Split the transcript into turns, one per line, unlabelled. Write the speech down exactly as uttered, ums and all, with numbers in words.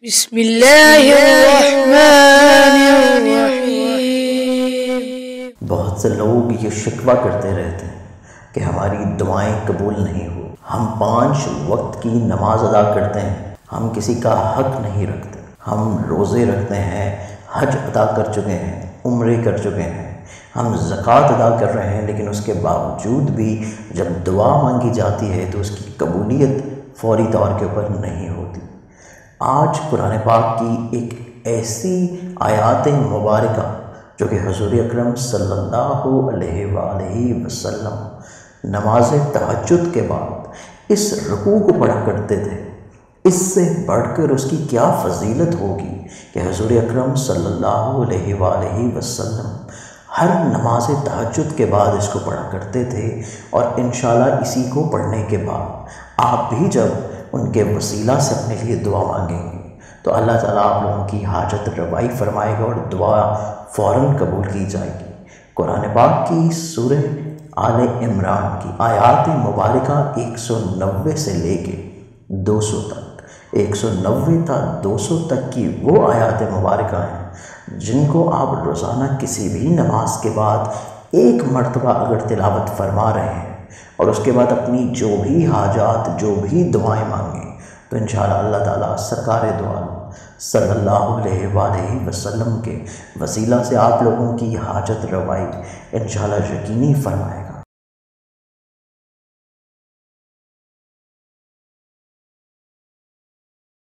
بسم اللہ الرحمن الرحیم۔
بہت سے لوگ یہ شکوہ کرتے رہتے ہیں کہ ہماری دعائیں قبول نہیں ہو، ہم پانچ وقت کی نماز ادا کرتے ہیں، ہم کسی کا حق نہیں رکھتے، ہم روزے رکھتے ہیں، حج ادا کر چکے ہیں، عمرے کر چکے ہیں، ہم زکوٰۃ ادا کر رہے ہیں، لیکن اس کے باوجود بھی جب دعا مانگی جاتی ہے تو اس کی قبولیت فوری طور کے اوپر نہیں ہوتی۔ آج قرآن پاک کی ایک ایسی آیات مبارکہ جو کہ حضور اکرم صلی اللہ علیہ وآلہ وسلم نماز تہجد کے بعد اس رکوع کو پڑھا کرتے تھے، اس سے بڑھ کر اس کی کیا فضیلت ہوگی کہ حضور اکرم صلی اللہ علیہ وآلہ وسلم ہر نماز تہجد کے بعد اس کو پڑھا کرتے تھے، اور انشاءاللہ اسی کو پڑھنے کے بعد آپ بھی جب ان کے وسیلہ سے اپنے لیے دعا مانگیں گے تو اللہ تعالیٰ آپ لوگوں کی حاجت روائی فرمائے گا اور دعا فوراً قبول کی جائے گی۔ قرآن پاک کی سورہ آل عمران کی آیات مبارکہ ایک سو نوے سے لے کے دو سو تک ایک سو نوے تا دو سو تک کی وہ آیات مبارکہ ہیں جن کو آپ روزانہ کسی بھی نماز کے بعد ایک مرتبہ اگر تلاوت فرما رہے ہیں اور اس کے بعد اپنی جو بھی حاجات جو بھی دعائیں مانگیں تو انشاءاللہ اللہ تعالیٰ سرکار دو عالم صلی اللہ علیہ وآلہ وسلم کے وسیلہ سے آپ لوگوں کی حاجت روائی انشاءاللہ یقینی فرمائے گا۔